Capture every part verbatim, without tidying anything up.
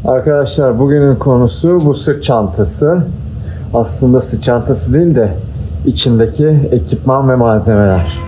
Arkadaşlar bugünün konusu bu sırt çantası. Aslında sırt çantası değil de içindeki ekipman ve malzemeler.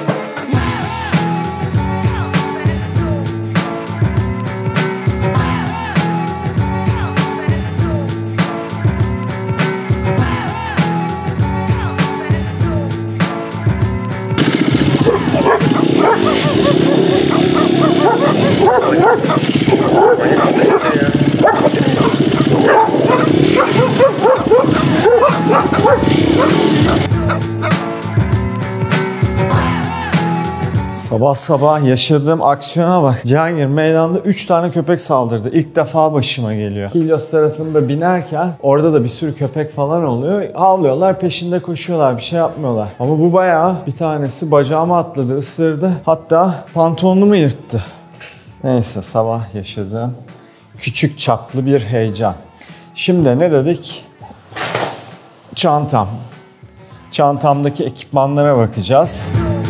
Sabah sabah yaşadığım aksiyona bak. Cihangir meydanda üç tane köpek saldırdı. İlk defa başıma geliyor. Helios tarafında binerken orada da bir sürü köpek falan oluyor. Havlıyorlar, peşinde koşuyorlar, bir şey yapmıyorlar. Ama bu bayağı bir tanesi bacağıma atladı, ısırdı. Hatta pantolonumu yırttı. Neyse, sabah yaşadığım küçük çaplı bir heyecan. Şimdi ne dedik? Çantam. Çantamdaki ekipmanlara bakacağız.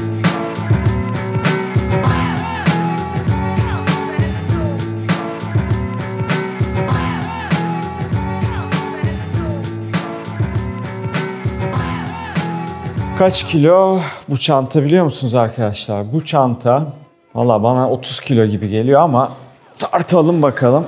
Kaç kilo bu çanta biliyor musunuz arkadaşlar? Bu çanta valla bana otuz kilo gibi geliyor ama tartalım bakalım.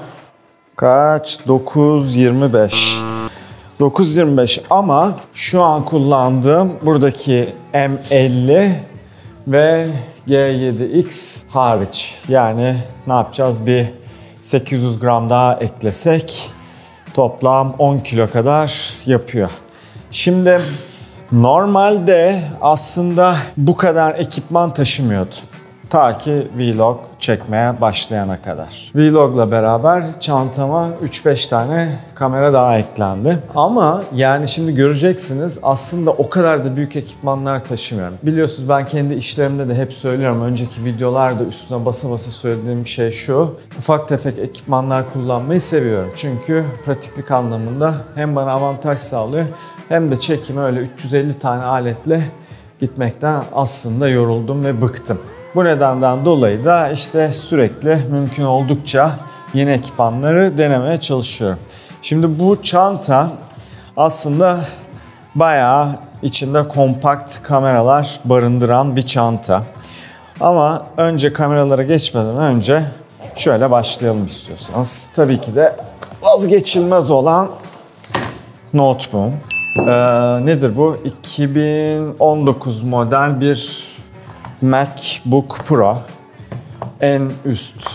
Kaç? dokuz yirmi beş. dokuz yirmi beş ama şu an kullandığım buradaki M elli ve G yedi X hariç. Yani ne yapacağız? Bir sekiz yüz gram daha eklesek toplam on kilo kadar yapıyor. Şimdi normalde aslında bu kadar ekipman taşımıyordum. Ta ki vlog çekmeye başlayana kadar. Vlogla beraber çantama üç beş tane kamera daha eklendi. Ama yani şimdi göreceksiniz aslında o kadar da büyük ekipmanlar taşımıyorum. Biliyorsunuz ben kendi işlerimde de hep söylüyorum. Önceki videolarda üstüne basa basa söylediğim şey şu. Ufak tefek ekipmanlar kullanmayı seviyorum. Çünkü pratiklik anlamında hem bana avantaj sağlıyor hem de çekime öyle üç yüz elli tane aletle gitmekten aslında yoruldum ve bıktım. Bu nedenden dolayı da işte sürekli mümkün oldukça yeni ekipmanları denemeye çalışıyorum. Şimdi bu çanta aslında bayağı içinde kompakt kameralar barındıran bir çanta. Ama önce kameralara geçmeden önce şöyle başlayalım istiyorsanız. Tabii ki de vazgeçilmez olan notebook. Ee, nedir bu? iki bin on dokuz model bir MacBook Pro. En üst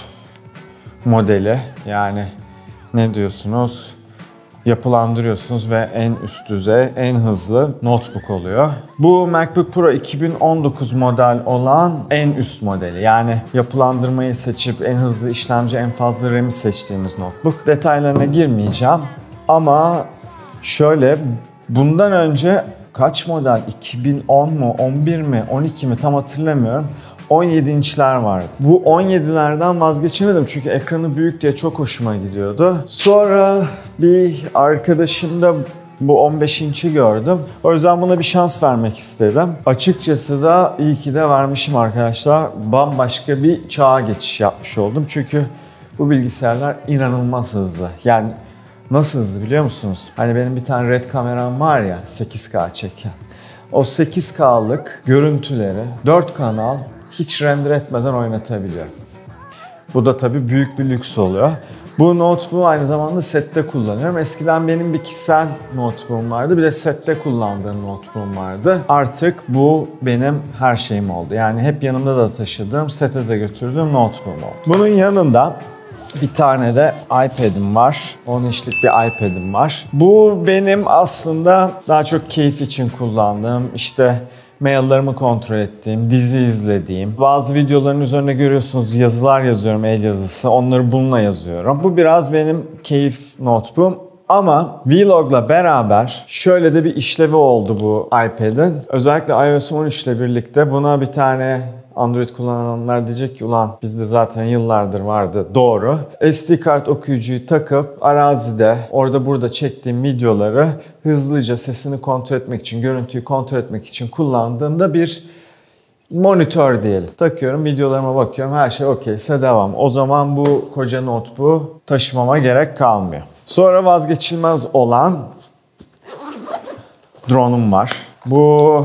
modeli. Yani ne diyorsunuz? Yapılandırıyorsunuz ve en üst düzey, en hızlı notebook oluyor. Bu MacBook Pro iki bin on dokuz model olan en üst modeli. Yani yapılandırmayı seçip en hızlı işlemci, en fazla RAM'i seçtiğimiz notebook. Detaylarına girmeyeceğim ama şöyle, bundan önce kaç model? iki bin on mu, on bir mi, on iki mi tam hatırlamıyorum. on yedi inçler vardı. Bu on yedilerden vazgeçemedim çünkü ekranı büyük diye çok hoşuma gidiyordu. Sonra bir arkadaşımda bu on beş inç'i gördüm. O yüzden buna bir şans vermek istedim. Açıkçası da iyi ki de vermişim arkadaşlar. Bambaşka bir çağa geçiş yapmış oldum. Çünkü bu bilgisayarlar inanılmaz hızlı. Yani nasıl hızlı biliyor musunuz? Hani benim bir tane red kameram var ya, sekiz K çeken. O sekiz K'lık görüntüleri dört kanal hiç render etmeden oynatabiliyor. Bu da tabii büyük bir lüks oluyor. Bu notebook'u aynı zamanda sette kullanıyorum. Eskiden benim bir kişisel notebook'um vardı. Bir de sette kullandığım notebook'um vardı. Artık bu benim her şeyim oldu. Yani hep yanımda da taşıdığım, sete de götürdüğüm notebook'um oldu. Bunun yanında bir tane de iPad'im var. on inçlik bir iPad'im var. Bu benim aslında daha çok keyif için kullandığım, işte maillerimi kontrol ettiğim, dizi izlediğim. Bazı videoların üzerine görüyorsunuz yazılar yazıyorum, el yazısı. Onları bununla yazıyorum. Bu biraz benim keyif notebook'um. Ama vlogla beraber şöyle de bir işlevi oldu bu iPad'in. Özellikle iOS on üç ile birlikte buna bir tane Android kullananlar diyecek ki ulan bizde zaten yıllardır vardı. Doğru. S D kart okuyucuyu takıp arazide orada burada çektiğim videoları hızlıca sesini kontrol etmek için, görüntüyü kontrol etmek için kullandığımda bir monitör diyelim. Takıyorum, videolarıma bakıyorum, her şey okeyse devam. O zaman bu koca notebook'u taşımama gerek kalmıyor. Sonra vazgeçilmez olan drone'um var. Bu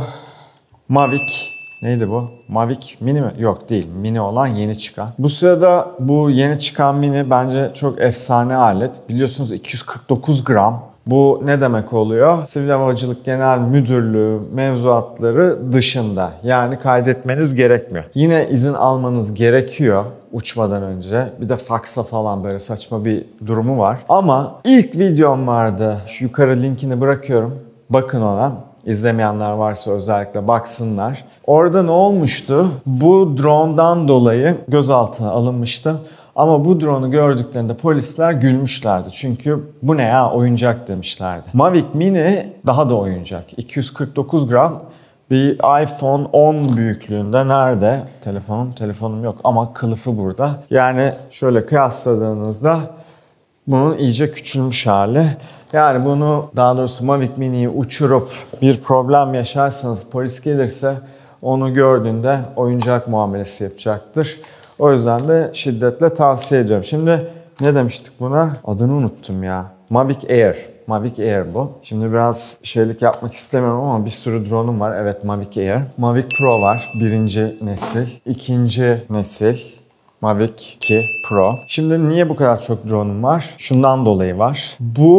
Mavic. Neydi bu? Mavic Mini mi? Yok değil. Mini olan yeni çıkan. Bu sırada bu yeni çıkan Mini bence çok efsane alet. Biliyorsunuz iki yüz kırk dokuz gram. Bu ne demek oluyor? Sivil Havacılık Genel Müdürlüğü mevzuatları dışında. Yani kaydetmeniz gerekmiyor. Yine izin almanız gerekiyor uçmadan önce. Bir de faksla falan böyle saçma bir durumu var. Ama ilk videom vardı. Şu yukarı linkini bırakıyorum. Bakın ona. İzlemeyenler varsa özellikle baksınlar. Orada ne olmuştu? Bu drone'dan dolayı gözaltına alınmıştı. Ama bu drone'u gördüklerinde polisler gülmüşlerdi. Çünkü bu ne ya, oyuncak demişlerdi. Mavic Mini daha da oyuncak. iki yüz kırk dokuz gram bir iPhone on büyüklüğünde. Nerede? Telefonum, telefonum yok ama kılıfı burada. Yani şöyle kıyasladığınızda bunun iyice küçülmüş hali. Yani bunu, daha doğrusu Mavic Mini'yi uçurup bir problem yaşarsanız polis gelirse onu gördüğünde oyuncak muamelesi yapacaktır. O yüzden de şiddetle tavsiye ediyorum. Şimdi ne demiştik buna? Adını unuttum ya. Mavic Air. Mavic Air bu. Şimdi biraz şeylik yapmak istemiyorum ama bir sürü drone'um var. Evet, Mavic Air. Mavic Pro var. Birinci nesil. İkinci nesil. Mavic iki Pro. Şimdi niye bu kadar çok drone'um var? Şundan dolayı var.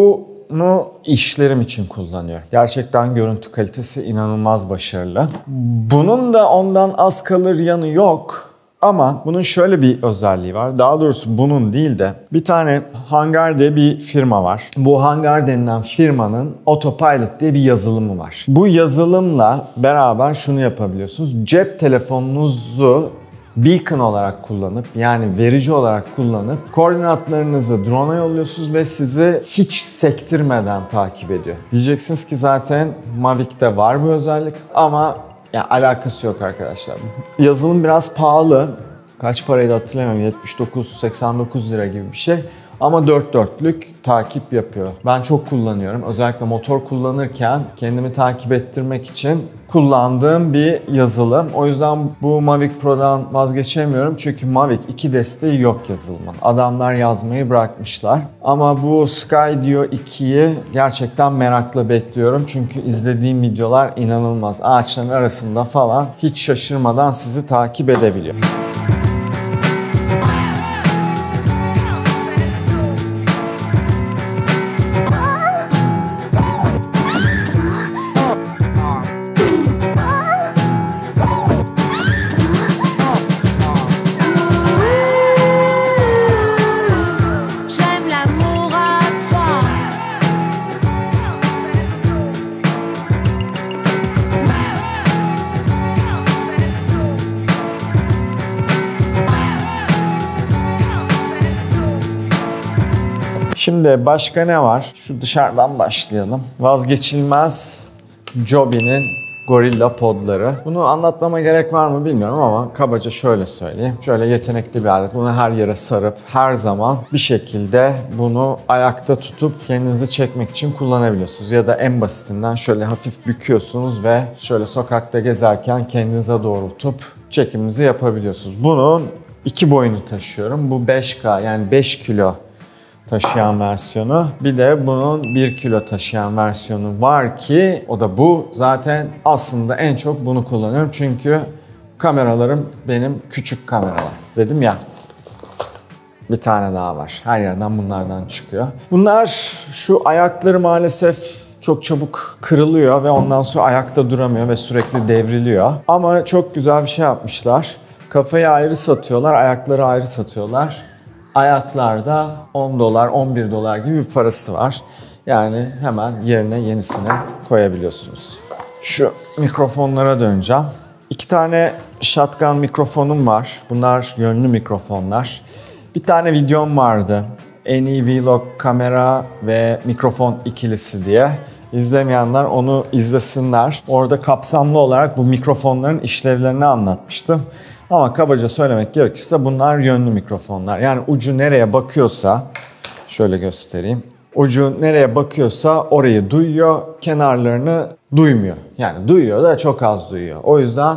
Bunu işlerim için kullanıyorum. Gerçekten görüntü kalitesi inanılmaz başarılı. Bunun da ondan az kalır yanı yok. Ama bunun şöyle bir özelliği var. Daha doğrusu bunun değil de bir tane Hangar diye bir firma var. Bu Hangar denilen firmanın Autopilot diye bir yazılımı var. Bu yazılımla beraber şunu yapabiliyorsunuz. Cep telefonunuzu beacon olarak kullanıp, yani verici olarak kullanıp koordinatlarınızı drone'a yolluyorsunuz ve sizi hiç sektirmeden takip ediyor. Diyeceksiniz ki zaten Mavic'te var bu özellik ama ya alakası yok arkadaşlar. Yazılım biraz pahalı. Kaç paraydı hatırlamıyorum. yetmiş dokuz seksen dokuz lira gibi bir şey. Ama dört dörtlük takip yapıyor. Ben çok kullanıyorum. Özellikle motor kullanırken kendimi takip ettirmek için kullandığım bir yazılım. O yüzden bu Mavic Pro'dan vazgeçemiyorum. Çünkü Mavic iki desteği yok yazılımın. Adamlar yazmayı bırakmışlar. Ama bu Skydio ikiyi gerçekten merakla bekliyorum. Çünkü izlediğim videolar inanılmaz. Ağaçların arasında falan hiç şaşırmadan sizi takip edebiliyor. Şimdi başka ne var? Şu dışarıdan başlayalım. Vazgeçilmez Joby'nin Gorilla Podları. Bunu anlatmama gerek var mı bilmiyorum ama kabaca şöyle söyleyeyim. Şöyle yetenekli bir alet. Bunu her yere sarıp her zaman bir şekilde bunu ayakta tutup kendinizi çekmek için kullanabiliyorsunuz. Ya da en basitinden şöyle hafif büküyorsunuz ve şöyle sokakta gezerken kendinize doğrultup çekiminizi yapabiliyorsunuz. Bunun iki boyunu taşıyorum. Bu beş K, yani beş kilo taşıyan versiyonu. Bir de bunun bir kilo taşıyan versiyonu var ki o da bu. Zaten aslında en çok bunu kullanıyorum. Çünkü kameralarım benim küçük kameralar. Dedim ya, bir tane daha var. Her yerden bunlardan çıkıyor. Bunlar, şu ayakları maalesef çok çabuk kırılıyor ve ondan sonra ayakta duramıyor ve sürekli devriliyor. Ama çok güzel bir şey yapmışlar. Kafayı ayrı satıyorlar, ayakları ayrı satıyorlar. Ayaklarda on dolar, on bir dolar gibi bir parası var. Yani hemen yerine yenisini koyabiliyorsunuz. Şu mikrofonlara döneceğim. İki tane shotgun mikrofonum var. Bunlar yönlü mikrofonlar. Bir tane videom vardı. En iyi vlog kamera ve mikrofon ikilisi diye. İzlemeyenler onu izlesinler. Orada kapsamlı olarak bu mikrofonların işlevlerini anlatmıştım. Ama kabaca söylemek gerekirse bunlar yönlü mikrofonlar. Yani ucu nereye bakıyorsa, şöyle göstereyim. Ucu nereye bakıyorsa orayı duyuyor, kenarlarını duymuyor. Yani duyuyor da çok az duyuyor. O yüzden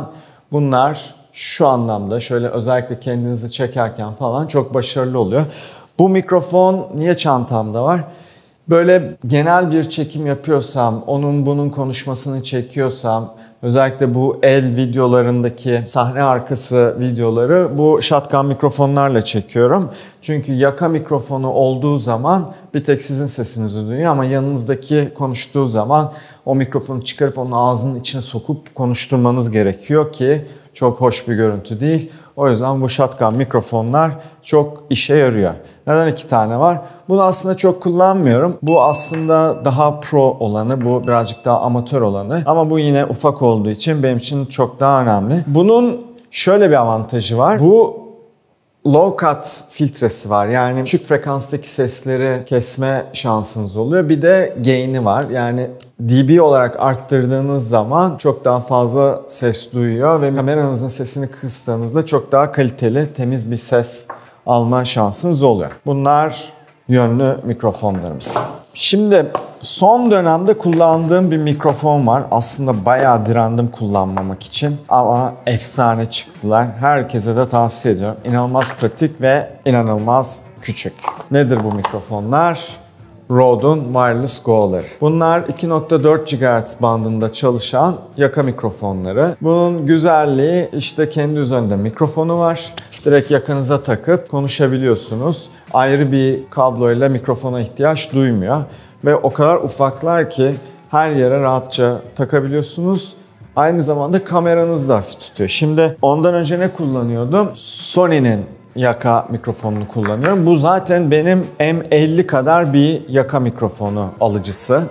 Bunlar şu anlamda şöyle özellikle kendinizi çekerken falan çok başarılı oluyor. Bu mikrofon niye çantamda var? Böyle genel bir çekim yapıyorsam, onun bunun konuşmasını çekiyorsam, özellikle bu el videolarındaki sahne arkası videoları bu shotgun mikrofonlarla çekiyorum. Çünkü yaka mikrofonu olduğu zaman bir tek sizin sesinizi duyuyor ama yanınızdaki konuştuğu zaman o mikrofonu çıkarıp onun ağzının içine sokup konuşturmanız gerekiyor ki çok hoş bir görüntü değil. O yüzden bu shotgun mikrofonlar çok işe yarıyor. Neden iki tane var? Bunu aslında çok kullanmıyorum. Bu aslında daha pro olanı, bu birazcık daha amatör olanı. Ama bu yine ufak olduğu için benim için çok daha önemli. Bunun şöyle bir avantajı var. Bu low cut filtresi var. Yani düşük frekanstaki sesleri kesme şansınız oluyor. Bir de gain'i var. Yani dB olarak arttırdığınız zaman çok daha fazla ses duyuyor ve kameranızın sesini kıstığınızda çok daha kaliteli, temiz bir ses alma şansınız oluyor. Bunlar yönlü mikrofonlarımız. Şimdi son dönemde kullandığım bir mikrofon var. Aslında bayağı direndim kullanmamak için ama efsane çıktılar. Herkese de tavsiye ediyorum. İnanılmaz pratik ve inanılmaz küçük. Nedir bu mikrofonlar? Rode'un Wireless Go'ları. Bunlar iki nokta dört gigahertz bandında çalışan yaka mikrofonları. Bunun güzelliği işte kendi üzerinde mikrofonu var. Direkt yakanıza takıp konuşabiliyorsunuz. Ayrı bir kabloyla mikrofona ihtiyaç duymuyor. Ve o kadar ufaklar ki her yere rahatça takabiliyorsunuz. Aynı zamanda kameranızı da hafif tutuyor. Şimdi ondan önce ne kullanıyordum? Sony'nin yaka mikrofonunu kullanıyorum. Bu zaten benim M elli kadar bir yaka mikrofonu alıcısı.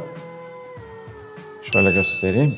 Şöyle göstereyim.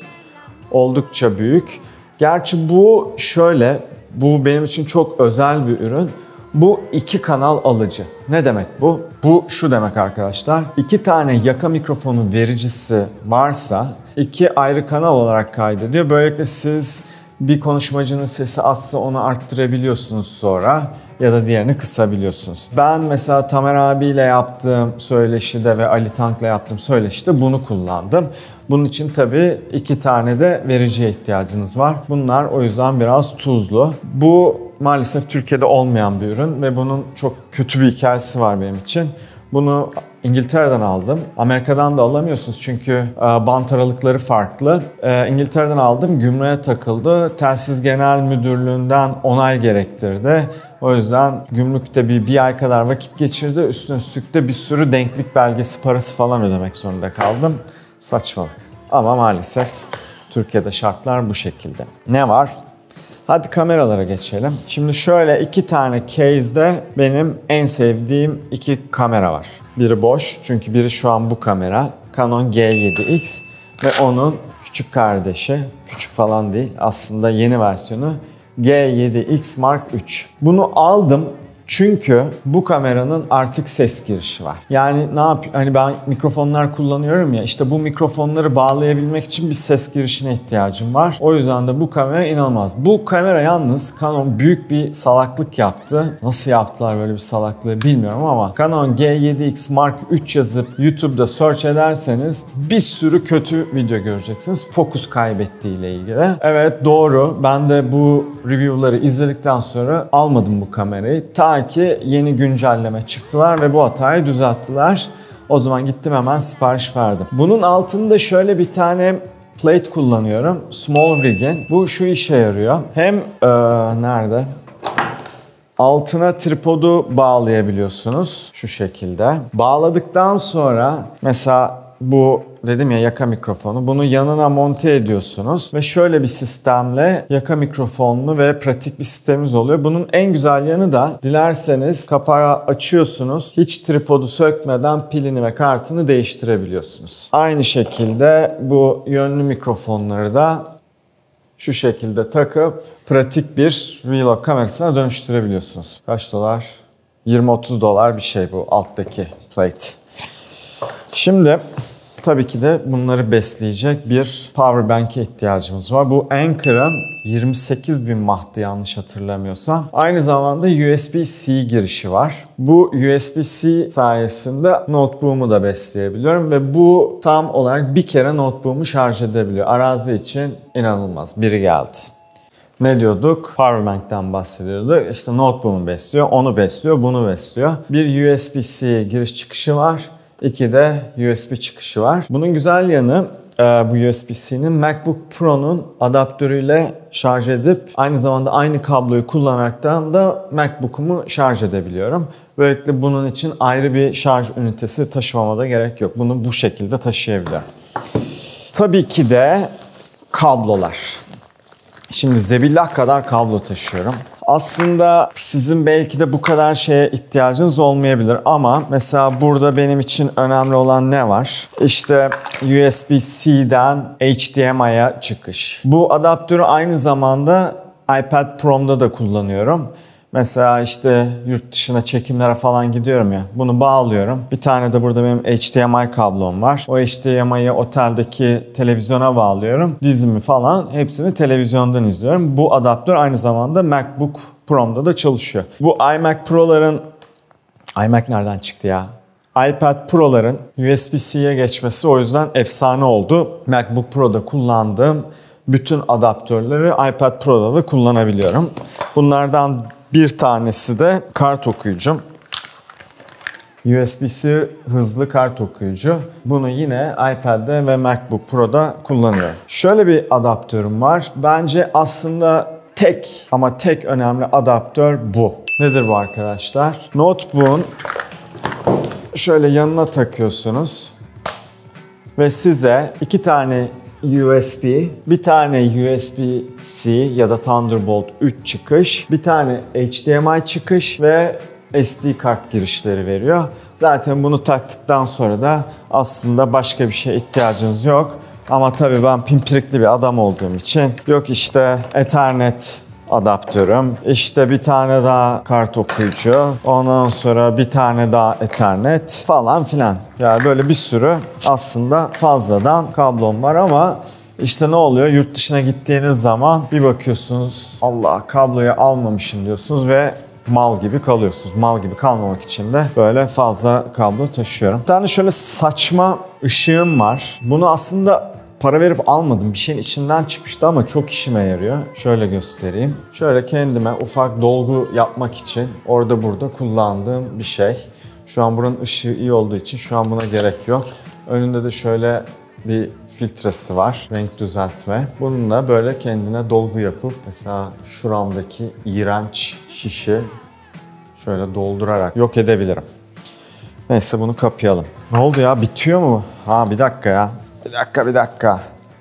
Oldukça büyük. Gerçi bu şöyle, bu benim için çok özel bir ürün. Bu iki kanal alıcı. Ne demek bu? Bu şu demek arkadaşlar. İki tane yaka mikrofonu vericisi varsa iki ayrı kanal olarak kaydediyor. Böylelikle siz bir konuşmacının sesi azsa onu arttırabiliyorsunuz sonra ya da diğerini kısabiliyorsunuz. Ben mesela Tamer abiyle yaptığım söyleşide ve Ali Tank'la yaptığım söyleşide bunu kullandım. Bunun için tabii iki tane de vericiye ihtiyacınız var. Bunlar o yüzden biraz tuzlu. Bu maalesef Türkiye'de olmayan bir ürün ve bunun çok kötü bir hikayesi var benim için. Bunu İngiltere'den aldım. Amerika'dan da alamıyorsunuz çünkü bant aralıkları farklı. İngiltere'den aldım, gümrüğe takıldı. Telsiz Genel Müdürlüğü'nden onay gerektirdi. O yüzden gümrükte bir, bir ay kadar vakit geçirdi. Üstüne üstlük de bir sürü denklik belgesi parası falan ödemek zorunda kaldım. Saçmalık. Ama maalesef Türkiye'de şartlar bu şekilde. Ne var? Hadi kameralara geçelim. Şimdi şöyle iki tane case'de benim en sevdiğim iki kamera var. Biri boş çünkü biri şu an bu kamera. Canon G yedi X ve onun küçük kardeşi. Küçük falan değil, aslında yeni versiyonu G yedi X Mark üç. Bunu aldım çünkü bu kameranın artık ses girişi var. Yani ne yapayım? Hani ben mikrofonlar kullanıyorum ya, işte bu mikrofonları bağlayabilmek için bir ses girişine ihtiyacım var. O yüzden de bu kamera inanılmaz. Bu kamera yalnız Canon büyük bir salaklık yaptı. Nasıl yaptılar böyle bir salaklığı bilmiyorum ama Canon G yedi X Mark üç yazıp YouTube'da search ederseniz bir sürü kötü video göreceksiniz. Fokus kaybettiği ile ilgili. Evet doğru. Ben de bu review'ları izledikten sonra almadım bu kamerayı. Ta ki yeni güncelleme çıktılar ve bu hatayı düzelttiler. O zaman gittim hemen sipariş verdim. Bunun altında şöyle bir tane plate kullanıyorum. Small Rig'in. Bu şu işe yarıyor. Hem ee, nerede? Altına tripodu bağlayabiliyorsunuz şu şekilde. Bağladıktan sonra mesela bu dedim ya yaka mikrofonu, bunu yanına monte ediyorsunuz ve şöyle bir sistemle yaka mikrofonlu ve pratik bir sistemimiz oluyor. Bunun en güzel yanı da dilerseniz kapağı açıyorsunuz, hiç tripodu sökmeden pilini ve kartını değiştirebiliyorsunuz. Aynı şekilde bu yönlü mikrofonları da şu şekilde takıp pratik bir vlog kamerasına dönüştürebiliyorsunuz. Kaç dolar? yirmi otuz dolar bir şey bu alttaki plate. Şimdi tabii ki de bunları besleyecek bir power bank'e ihtiyacımız var. Bu Anker'ın yirmi sekiz bin mahttı yanlış hatırlamıyorsam. Aynı zamanda U S B C girişi var. Bu U S B C sayesinde notebook'umu da besleyebiliyorum ve bu tam olarak bir kere notebook'umu şarj edebiliyor. Arazi için inanılmaz. Biri geldi. ne diyorduk? Powerbank'ten bahsediyorduk. İşte notebook'u besliyor, onu besliyor, bunu besliyor. Bir U S B-C giriş çıkışı var. İki de U S B çıkışı var. Bunun güzel yanı bu U S B-C'nin MacBook Pro'nun adaptörüyle şarj edip aynı zamanda aynı kabloyu kullanaraktan da MacBook'umu şarj edebiliyorum. Böylelikle bunun için ayrı bir şarj ünitesi taşımama da gerek yok. Bunu bu şekilde taşıyabiliyorum. Tabii ki de kablolar. Şimdi zebillah kadar kablo taşıyorum. Aslında sizin belki de bu kadar şeye ihtiyacınız olmayabilir ama mesela burada benim için önemli olan ne var? İşte U S B-C'den H D M I'ye çıkış. Bu adaptörü aynı zamanda iPad Pro'mda da kullanıyorum. Mesela işte yurt dışına çekimlere falan gidiyorum ya. Bunu bağlıyorum. Bir tane de burada benim H D M I kablom var. O H D M I'yi oteldeki televizyona bağlıyorum. Dizimi falan hepsini televizyondan izliyorum. Bu adaptör aynı zamanda MacBook Pro'mda da çalışıyor. Bu iMac Pro'ların... iMac nereden çıktı ya? iPad Pro'ların U S B-C'ye geçmesi o yüzden efsane oldu. MacBook Pro'da kullandığım bütün adaptörleri iPad Pro'da da kullanabiliyorum. Bunlardan bir tanesi de kart okuyucum. U S B-C hızlı kart okuyucu. Bunu yine iPad'de ve MacBook Pro'da kullanıyorum. Şöyle bir adaptörüm var. Bence aslında tek ama tek önemli adaptör bu. Nedir bu arkadaşlar? Notebook'un şöyle yanına takıyorsunuz ve size iki tane U S B, bir tane U S B-C ya da Thunderbolt üç çıkış, bir tane H D M I çıkış ve S D kart girişleri veriyor. Zaten bunu taktıktan sonra da aslında başka bir şeye ihtiyacınız yok. Ama tabii ben pimpirikli bir adam olduğum için yok işte Ethernet adaptörüm, işte bir tane daha kart okuyucu, ondan sonra bir tane daha Ethernet falan filan. Yani böyle bir sürü aslında fazladan kablom var ama işte ne oluyor? Yurt dışına gittiğiniz zaman bir bakıyorsunuz Allah kabloyu almamışım diyorsunuz ve mal gibi kalıyorsunuz. Mal gibi kalmamak için de böyle fazla kablo taşıyorum. Bir tane şöyle saçma ışığım var. Bunu aslında para verip almadım. Bir şeyin içinden çıkmıştı ama çok işime yarıyor. Şöyle göstereyim. Şöyle kendime ufak dolgu yapmak için orada burada kullandığım bir şey. Şu an buranın ışığı iyi olduğu için şu an buna gerek yok. Önünde de şöyle bir filtresi var. Renk düzeltme. Bununla böyle kendine dolgu yapıp mesela şuramdaki iğrenç şişi şöyle doldurarak yok edebilirim. Neyse bunu kapayalım. Ne oldu ya? Bitiyor mu? Ha bir dakika ya. Bir dakika bir dakika.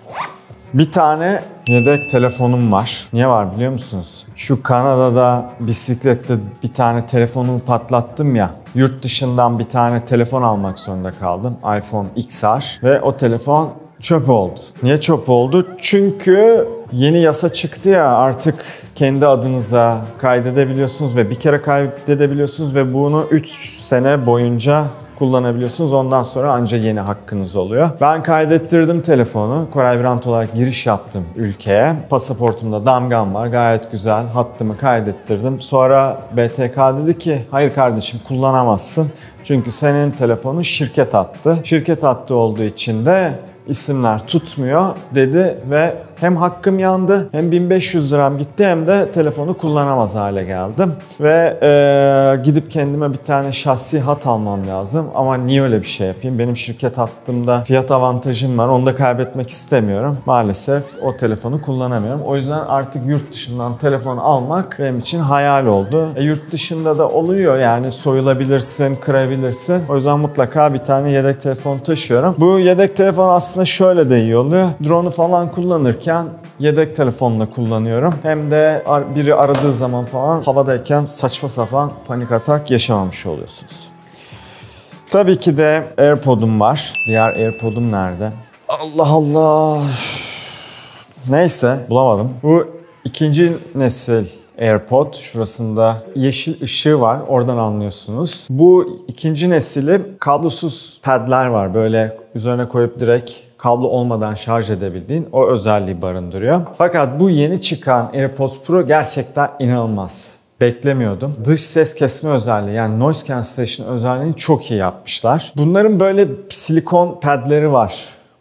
Bir tane yedek telefonum var. Niye var biliyor musunuz? Şu Kanada'da bisiklette bir tane telefonumu patlattım ya. Yurt dışından bir tane telefon almak zorunda kaldım. iPhone X R. Ve o telefon çöp oldu. Niye çöp oldu? Çünkü yeni yasa çıktı ya artık kendi adınıza kaydedebiliyorsunuz ve bir kere kaydedebiliyorsunuz ve bunu üç sene boyunca kullanabiliyorsunuz. Ondan sonra ancak yeni hakkınız oluyor. Ben kaydettirdim telefonu. Koray Brand olarak giriş yaptım ülkeye. Pasaportumda damgam var. Gayet güzel. Hattımı kaydettirdim. Sonra B T K dedi ki hayır kardeşim kullanamazsın. Çünkü senin telefonun şirket hattı. Şirket hattı olduğu için de isimler tutmuyor dedi ve hem hakkım yandı hem bin beş yüz liram gitti hem de telefonu kullanamaz hale geldim. Ve e, gidip kendime bir tane şahsi hat almam lazım. Ama niye öyle bir şey yapayım? Benim şirket hattımda fiyat avantajım var. Onu da kaybetmek istemiyorum. Maalesef o telefonu kullanamıyorum. O yüzden artık yurt dışından telefon almak benim için hayal oldu. E, yurt dışında da oluyor yani soyulabilirsin, kırabilirsin. O yüzden mutlaka bir tane yedek telefon taşıyorum. Bu yedek telefon aslında şöyle de iyi oluyor. Drone'u falan kullanırken yedek telefonla kullanıyorum. Hem de biri aradığı zaman falan havadayken saçma sapan panik atak yaşamamış oluyorsunuz. Tabii ki de AirPod'um var. Diğer AirPod'um nerede? Allah Allah. Neyse bulamadım. Bu ikinci nesil AirPod. Şurasında yeşil ışığı var. Oradan anlıyorsunuz. Bu ikinci nesili kablosuz padler var. Böyle üzerine koyup direkt kablo olmadan şarj edebildiğin o özelliği barındırıyor. Fakat bu yeni çıkan AirPods Pro gerçekten inanılmaz. Beklemiyordum. Dış ses kesme özelliği yani noise cancellation özelliğini çok iyi yapmışlar. Bunların böyle silikon padleri var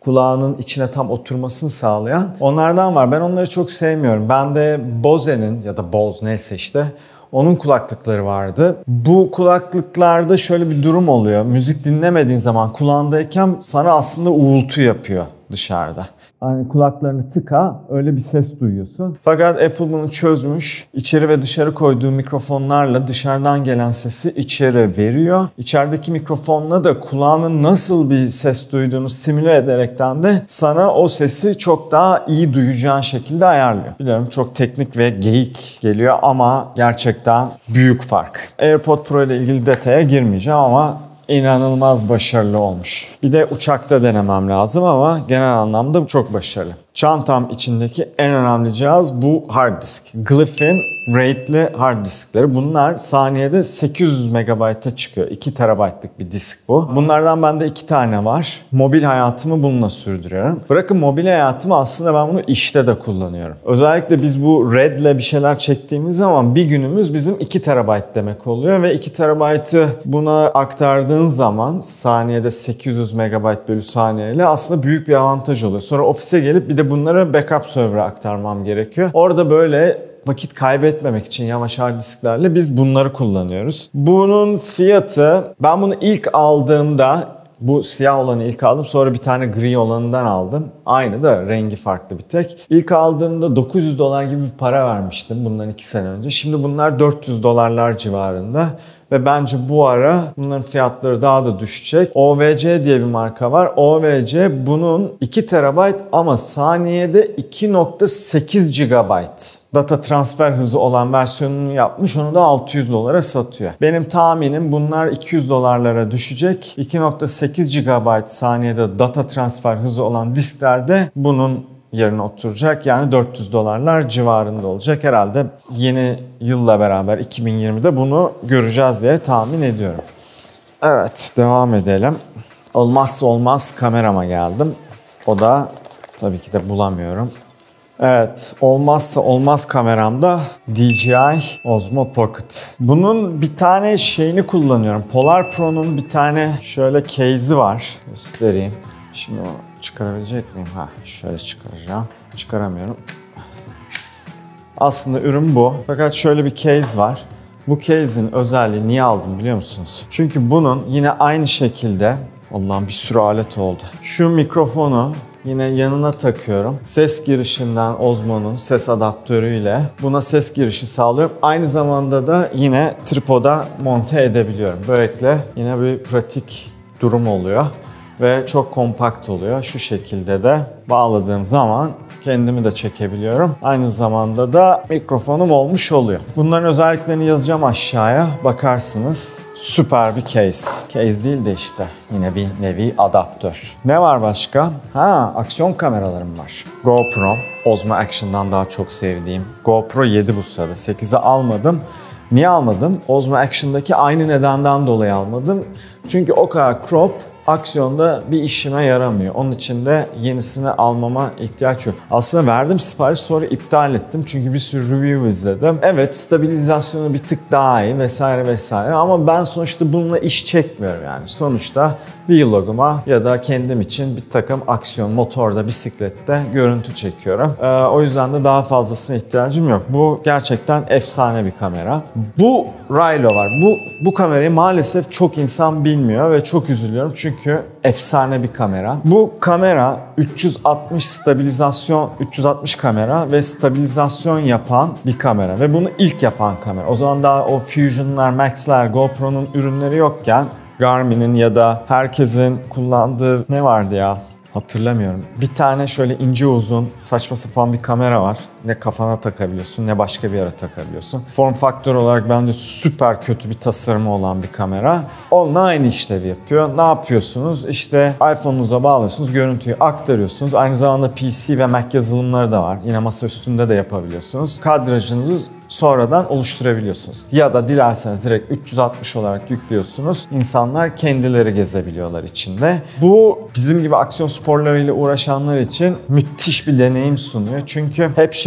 kulağının içine tam oturmasını sağlayan onlardan var. Ben onları çok sevmiyorum. Ben de Bose'nin ya da Bose neyse işte onun kulaklıkları vardı. Bu kulaklıklarda şöyle bir durum oluyor. Müzik dinlemediğin zaman kulağındayken sana aslında uğultu yapıyor dışarıda. Hani kulaklarını tıka, öyle bir ses duyuyorsun. Fakat Apple bunu çözmüş. İçeri ve dışarı koyduğu mikrofonlarla dışarıdan gelen sesi içeri veriyor. İçerideki mikrofonla da kulağının nasıl bir ses duyduğunu simüle ederekten de sana o sesi çok daha iyi duyacağın şekilde ayarlıyor. Biliyorum çok teknik ve geyik geliyor ama gerçekten büyük fark. AirPod Pro ile ilgili detaya girmeyeceğim ama İnanılmaz başarılı olmuş. Bir de uçakta denemem lazım ama genel anlamda çok başarılı. Çantam içindeki en önemli cihaz bu hard disk. Glyph'in RAID'li hard diskleri. Bunlar saniyede sekiz yüz megabayta çıkıyor. iki terabaytlık bir disk bu. Bunlardan bende iki tane var. Mobil hayatımı bununla sürdürüyorum. Bırakın mobil hayatımı, aslında ben bunu işte de kullanıyorum. Özellikle biz bu RAID'le bir şeyler çektiğimiz zaman bir günümüz bizim iki terabayt demek oluyor ve iki terabaytı buna aktardığın zaman saniyede sekiz yüz megabayt bölü saniyeyle aslında büyük bir avantaj oluyor. Sonra ofise gelip bir de bunları backup server'a aktarmam gerekiyor. Orada böyle vakit kaybetmemek için yavaş hard disklerle biz bunları kullanıyoruz. Bunun fiyatı, ben bunu ilk aldığımda, bu siyah olanı ilk aldım, sonra bir tane gri olanından aldım. Aynı da rengi farklı bir tek. İlk aldığımda dokuz yüz dolar gibi bir para vermiştim bundan iki sene önce. Şimdi bunlar dört yüz dolarlar civarında. Ve bence bu ara bunların fiyatları daha da düşecek. O V C diye bir marka var. O V C bunun iki terabayt ama saniyede iki nokta sekiz gigabayt data transfer hızı olan versiyonunu yapmış. Onu da altı yüz dolara satıyor. Benim tahminim bunlar iki yüz dolarlara düşecek. iki nokta sekiz gigabayt saniyede data transfer hızı olan disklerde bunun yerine oturacak. Yani dört yüz dolarlar civarında olacak. Herhalde yeni yılla beraber iki bin yirmide bunu göreceğiz diye tahmin ediyorum. Evet, devam edelim. Olmazsa olmaz kamerama geldim. O da tabii ki de bulamıyorum. Evet, olmazsa olmaz kameramda D J I Osmo Pocket. Bunun bir tane şeyini kullanıyorum. Polar Pro'nun bir tane şöyle case'i var. Göstereyim. Şimdi o çıkarabilecek miyim? Ha, şöyle çıkaracağım. Çıkaramıyorum. Aslında ürün bu. Fakat şöyle bir case var. Bu case'in özelliği, niye aldım biliyor musunuz? Çünkü bunun yine aynı şekilde, Allah'ım bir sürü alet oldu. Şu mikrofonu yine yanına takıyorum. Ses girişinden Osmo'nun ses adaptörüyle buna ses girişi sağlıyorum. Aynı zamanda da yine tripoda monte edebiliyorum. Böylelikle yine bir pratik durum oluyor. Ve çok kompakt oluyor. Şu şekilde de bağladığım zaman kendimi de çekebiliyorum. Aynı zamanda da mikrofonum olmuş oluyor. Bunların özelliklerini yazacağım aşağıya. Bakarsınız. Süper bir case. Case değil de işte yine bir nevi adaptör. Ne var başka? Ha, aksiyon kameralarım var. GoPro. Osmo Action'dan daha çok sevdiğim. GoPro yedi bu sırada. sekize almadım. Niye almadım? Osmo Action'daki aynı nedenden dolayı almadım. Çünkü o kadar crop aksiyonda bir işime yaramıyor. Onun için de yenisini almama ihtiyaç yok. Aslında verdim sipariş, sonra iptal ettim. Çünkü bir sürü review izledim. Evet, stabilizasyonu bir tık daha iyi vesaire vesaire. Ama ben sonuçta bununla iş çekmiyorum yani. Sonuçta vloguma ya da kendim için bir takım aksiyon, motorda, bisiklette görüntü çekiyorum. Ee, o yüzden de daha fazlasına ihtiyacım yok. Bu gerçekten efsane bir kamera. Bu Rilo var. Bu, bu kamerayı maalesef çok insan bilmiyor ve çok üzülüyorum. Çünkü efsane bir kamera. Bu kamera üç yüz altmış stabilizasyon, üç yüz altmış kamera ve stabilizasyon yapan bir kamera. Ve bunu ilk yapan kamera. O zaman daha o Fusion'lar, Max'ler, GoPro'nun ürünleri yokken Garmin'in ya da herkesin kullandığı ne vardı ya? Hatırlamıyorum. Bir tane şöyle ince uzun saçma sapan bir kamera var. Ne kafana takabiliyorsun ne başka bir yere takabiliyorsun. Form faktör olarak bence süper kötü bir tasarımı olan bir kamera. Onunla aynı işlevi yapıyor. Ne yapıyorsunuz? İşte iPhone'unuza bağlıyorsunuz, görüntüyü aktarıyorsunuz. Aynı zamanda P C ve Mac yazılımları da var. Yine masa üstünde de yapabiliyorsunuz. Kadrajınızı sonradan oluşturabiliyorsunuz. Ya da dilerseniz direkt üç yüz altmış olarak yüklüyorsunuz. İnsanlar kendileri gezebiliyorlar içinde. Bu bizim gibi aksiyon sporlarıyla uğraşanlar için müthiş bir deneyim sunuyor. Çünkü hep şey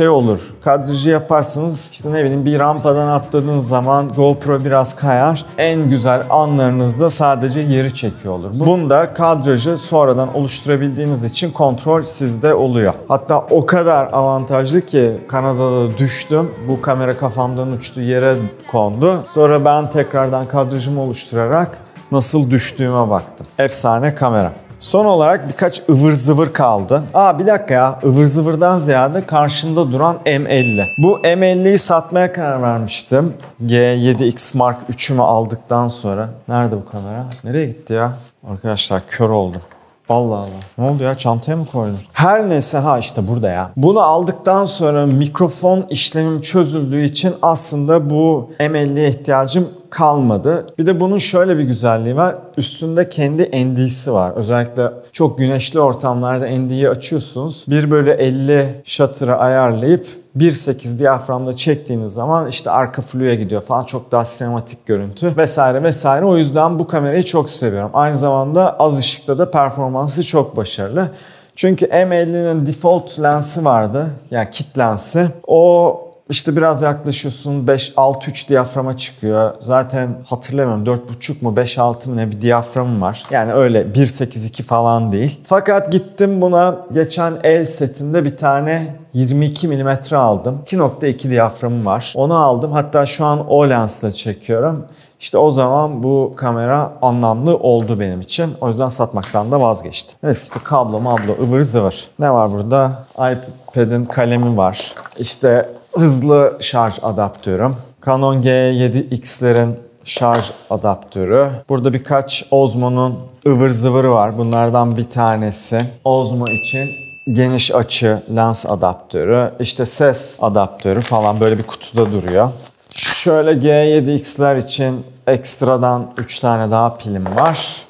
şey olur. Kadrajı yaparsanız işte ne bileyim bir rampadan atladığınız zaman GoPro biraz kayar. En güzel anlarınızda sadece yeri çekiyor olur. Bunda kadrajı sonradan oluşturabildiğiniz için kontrol sizde oluyor. Hatta o kadar avantajlı ki Kanada'da düştüm. Bu kamera kafamdan uçtu, yere kondu. Sonra ben tekrardan kadrajımı oluşturarak nasıl düştüğüme baktım. Efsane kamera. Son olarak birkaç ıvır zıvır kaldı. Aa bir dakika ya, ıvır zıvırdan ziyade karşımda duran M elli. Bu M elliyi satmaya karar vermiştim. G yedi X Mark üçümü aldıktan sonra. Nerede bu kamera? Nereye gitti ya? Arkadaşlar kör oldum. Allah Allah. Ne oldu ya? Çantaya mı koydun? Her neyse, ha işte burada ya. Bunu aldıktan sonra mikrofon işlemim çözüldüğü için aslında bu M elliye ihtiyacım kalmadı. Bir de bunun şöyle bir güzelliği var. Üstünde kendi N D'si var. Özellikle çok güneşli ortamlarda N D'yi açıyorsunuz. bir bölü elli shutter'ı ayarlayıp bir nokta sekiz diyaframda çektiğiniz zaman işte arka fluya gidiyor falan, çok daha sinematik görüntü vesaire vesaire. O yüzden bu kamerayı çok seviyorum. Aynı zamanda az ışıkta da performansı çok başarılı. Çünkü M ellinin default lensi vardı. Yani kit lensi. O işte biraz yaklaşıyorsun beş altı üç diyaframa çıkıyor. Zaten hatırlamıyorum dört buçuk mu beş altı mı ne bir diyaframım var. Yani öyle bir nokta sekiz iki falan değil. Fakat gittim buna geçen el setinde bir tane yirmi iki milimetre aldım. iki nokta iki diyaframım var. Onu aldım. Hatta şu an o lensle çekiyorum. İşte o zaman bu kamera anlamlı oldu benim için. O yüzden satmaktan da vazgeçtim. Evet işte kablo mablo ıvır zıvır. Ne var burada? iPad'in kalemi var. İşte hızlı şarj adaptörüm. Canon G yedi X'lerin şarj adaptörü. Burada birkaç Osmo'nun ıvır zıvırı var. Bunlardan bir tanesi Osmo için geniş açı lens adaptörü. İşte ses adaptörü falan böyle bir kutuda duruyor. Şöyle G yedi X'ler için ekstradan üç tane daha pilim var.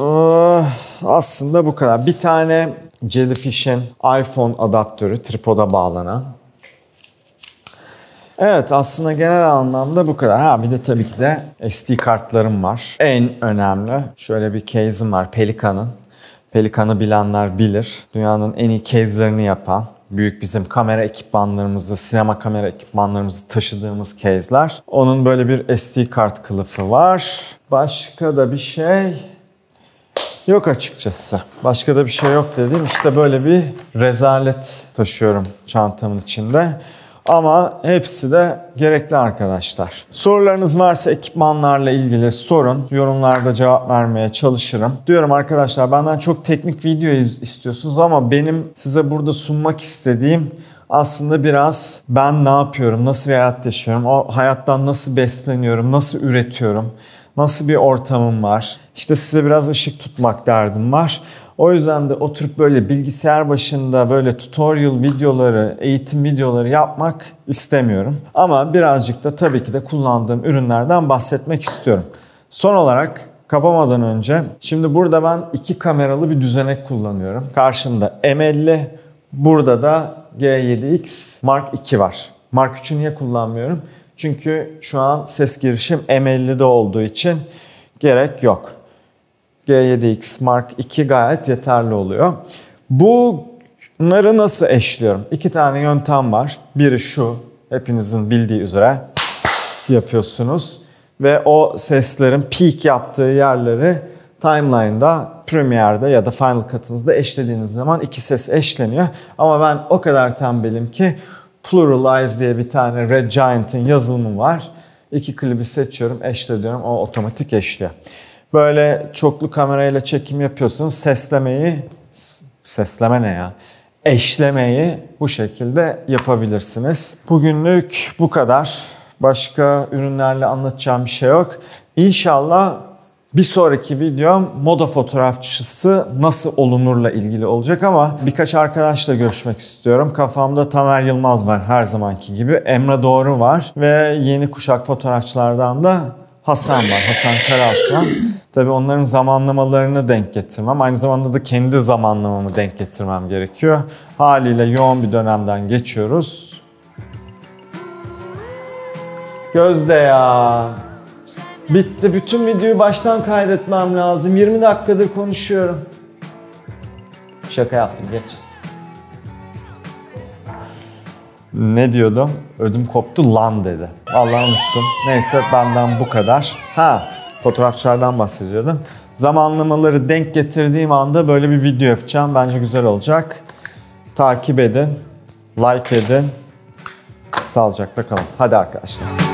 Aslında bu kadar. Bir tane Jellyfish'in iPhone adaptörü, tripoda bağlanan. Evet, aslında genel anlamda bu kadar. Ha bir de tabii ki de S D kartlarım var. En önemli şöyle bir case'im var Pelican'ın. Pelican'ı bilenler bilir. Dünyanın en iyi case'lerini yapan, büyük bizim kamera ekipmanlarımızı, sinema kamera ekipmanlarımızı taşıdığımız case'ler. Onun böyle bir S D kart kılıfı var. Başka da bir şey yok açıkçası. Başka da bir şey yok dediğim işte böyle bir rezalet taşıyorum çantamın içinde. Ama hepsi de gerekli arkadaşlar. Sorularınız varsa ekipmanlarla ilgili sorun. Yorumlarda cevap vermeye çalışırım. Diyorum arkadaşlar, benden çok teknik video istiyorsunuz ama benim size burada sunmak istediğim aslında biraz ben ne yapıyorum, nasıl bir hayat yaşıyorum, o hayattan nasıl besleniyorum, nasıl üretiyorum, nasıl bir ortamım var. İşte size biraz ışık tutmak derdim var. O yüzden de oturup böyle bilgisayar başında böyle tutorial videoları, eğitim videoları yapmak istemiyorum. Ama birazcık da tabii ki de kullandığım ürünlerden bahsetmek istiyorum. Son olarak kapamadan önce, şimdi burada ben iki kameralı bir düzenek kullanıyorum. Karşımda M elli, burada da G yedi X Mark iki var. Mark üçü niye kullanmıyorum? Çünkü şu an ses girişim M ellide olduğu için gerek yok. G yedi X Mark iki gayet yeterli oluyor. Bunları nasıl eşliyorum? İki tane yöntem var. Biri şu, hepinizin bildiği üzere yapıyorsunuz. Ve o seslerin peak yaptığı yerleri timeline'da, Premiere'de ya da Final Cut'ınızda eşlediğiniz zaman iki ses eşleniyor. Ama ben o kadar tembelim ki Pluralize diye bir tane Red Giant'in yazılımı var. İki klibi seçiyorum, eşle diyorum, o otomatik eşliyor. Böyle çoklu kamerayla çekim yapıyorsunuz. Seslemeyi, sesleme ne ya? Eşlemeyi bu şekilde yapabilirsiniz. Bugünlük bu kadar. Başka ürünlerle anlatacağım bir şey yok. İnşallah bir sonraki videom moda fotoğrafçısı nasıl olunurla ilgili olacak ama birkaç arkadaşla görüşmek istiyorum. Kafamda Tamer Yılmaz var her zamanki gibi. Emre Doğru var ve yeni kuşak fotoğrafçılardan da Hasan var. Hasan Karaaslan. Tabii onların zamanlamalarını denk getirmem. Aynı zamanda da kendi zamanlamamı denk getirmem gerekiyor. Haliyle yoğun bir dönemden geçiyoruz. Gözde ya. Bitti. Bütün videoyu baştan kaydetmem lazım. yirmi dakikadır konuşuyorum. Şaka yaptım. Geç. Ne diyordum? Ödüm koptu lan dedi. Vallahi unuttum. Neyse benden bu kadar. Ha, fotoğrafçılardan bahsediyordum. Zamanlamaları denk getirdiğim anda böyle bir video yapacağım. Bence güzel olacak. Takip edin. Like edin. Sağlıcakla kalın. Hadi arkadaşlar.